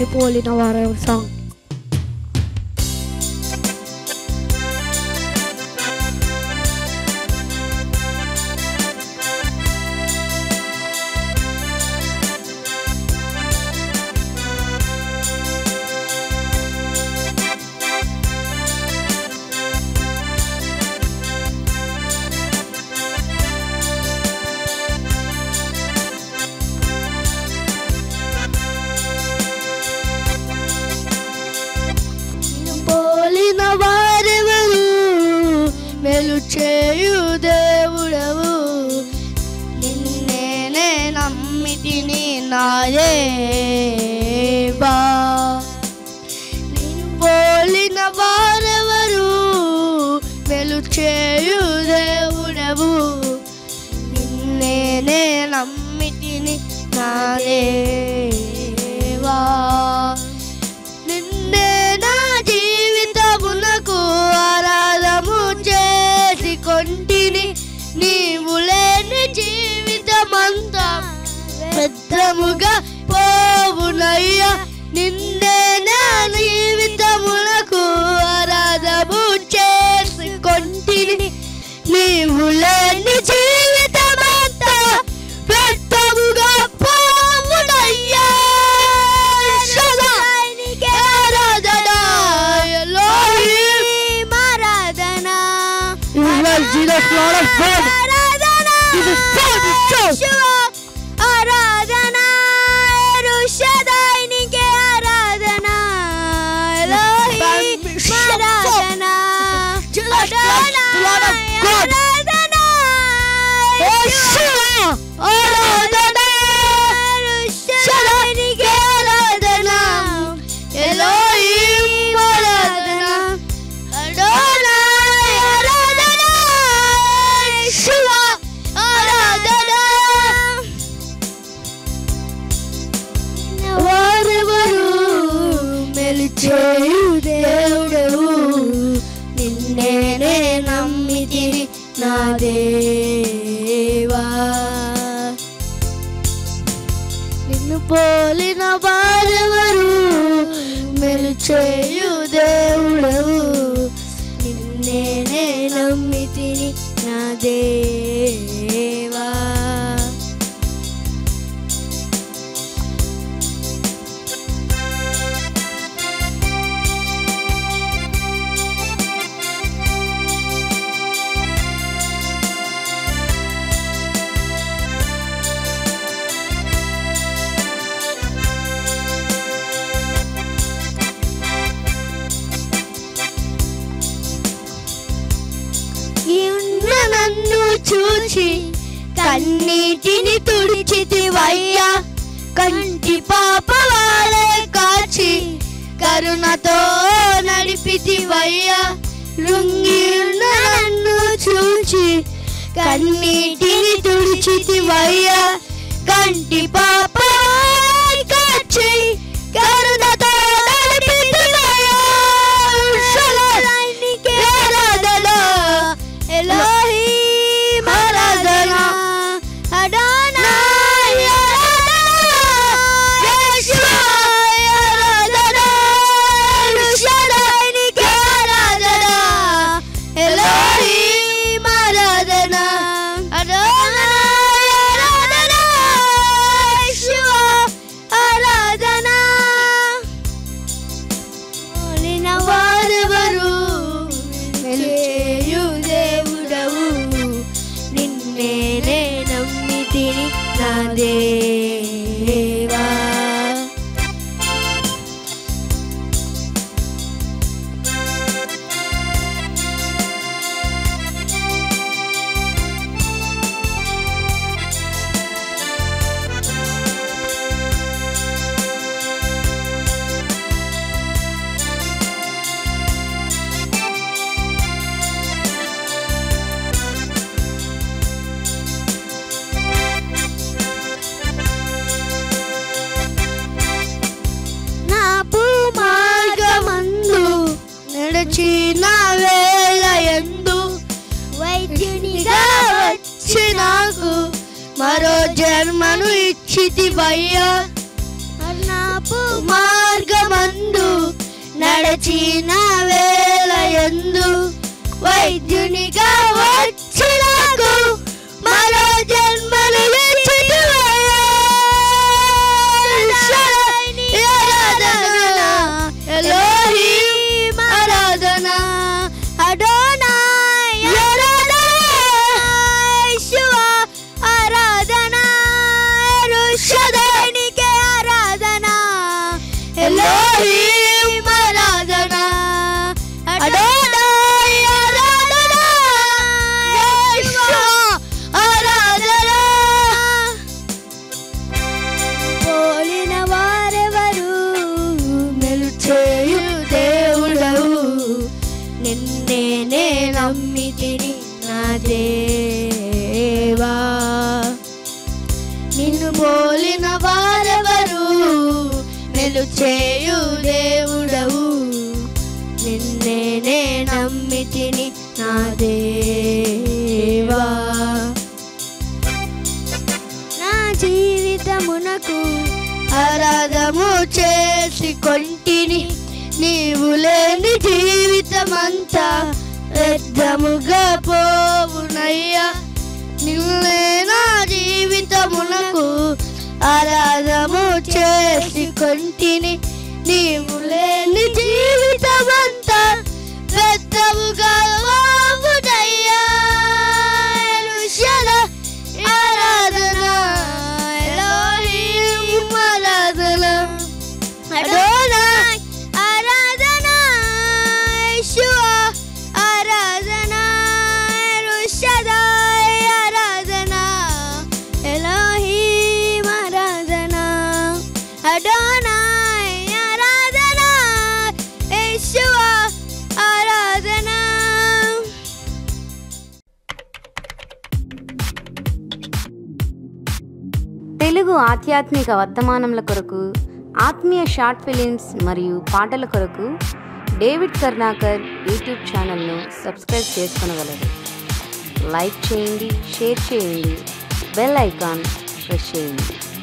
నిన్ను పోలిన వారెవరు సాంగ్. మేలు చేయు దేవుడవు నిన్నే నమ్మితిని నా దేవా. నిన్ను పోలిన వారెవరు మేలు చేయు దేవుడవు నిన్నే నమ్మితిని నా దేవా. నిన్నే నా జీవితమునకు ఆరాధము చేసి కొంటిని నీవు లేని జీవితమంతా వ్యర్థముగా పోవునయ్యా. నిన్నే నా జీవితమునకు ఆరాధము చేసి కొంటిని నీవు లేని జీవితమంతా వ్యర్థముగా పోవునయ్యా. Jesus, Lord of God. Jesus, आराधना रुशदाई निके आराधना एलोही आराधना आराधना आराधना रुशदाई निके आराधना एलोही आराधना చేయు దేవుడవు నిన్నే నమ్మితిని నా దేవా. నిన్ను పోలిన వారెవరు మేలు చేయు దేవుడవు నిన్నే నమ్మితిని నా దేవా. నన్ను చూచి కన్నీటిని తుడిచితివయ్యా. కంటి పాప వాడే కాచి కరుణతో నడిపితివయ్యా. రుంగి నన్ను చూచి కన్నీటిని తుడిచితివయ్యా. కంటి పాప కాచి కరుణతో నడిపితివయ్యా. Elohim आराधना Adonai Yeshua आराधना Shaddai निके आराधना Elohim आराधना Adonai आराधना Yeshua आराधना. పోలిన వారెవరు మేలు చేయు దేవుడవు నిన్నే నమ్మితిని నా దేవా. నా వేళ ఎందు వైద్యునిగా వచ్చి నాకు మరో జన్మను ఇచ్చితివయ్యా. నా మార్గమందు మందు నడచిన వేళ యందు వైద్యునిగా వచ్చినాకు మరో జన్మను ఎలోహీం ఆరాధన అడోనాయ్ ఆరాధన యెహోవా ఆరాధన ఎరుషలేముకే ఆరాధన ఎలోహీం ఆరాధన అడోనాయ్ ఆరాధన యెహోవా ఆరాధన పోలిన వారెవరు మెలుచేయు దేవుడవు నిన్నే నమ్మితిని నా దేవా నిన్ను పోలిన వారెవరు మెలుచేయు దేవుడవు నిన్నే నమ్మితిని నా దేవా నా జీవితమునకు ఆరాధము చేసి కొంటిని నీవు లేని జీవితమంతా వ్యర్థముగా పోవునయ్యా నిన్నే నా జీవితమునకు ఆరాధము చేసి కొంటిని నీవు లేని జీవితమంతా వ్యర్థముగా పోవునయ్యా ఆరాధన ఎలోహీం ఆరాధన అడోనాయ్ ఆరాధన యెహోవా ఆరాధన ఎరుషలేముకే ఆరాధన ఎలోహీం ఆరాధన అడోనాయ్ ఆరాధన యెహోవా ఆరాధన. తెలుగు ఆధ్యాత్మిక వర్తమానముల కొరకు, ఆత్మీయ షార్ట్ ఫిలిమ్స్ మరియు పాటల కొరకు డేవిడ్ కర్ణాకర్ యూట్యూబ్ ఛానల్ను సబ్స్క్రైబ్ చేసుకొనగలరు. లైక్ చేయండి, షేర్ చేయండి, బెల్ ఐకాన్ ప్రెస్ చేయండి.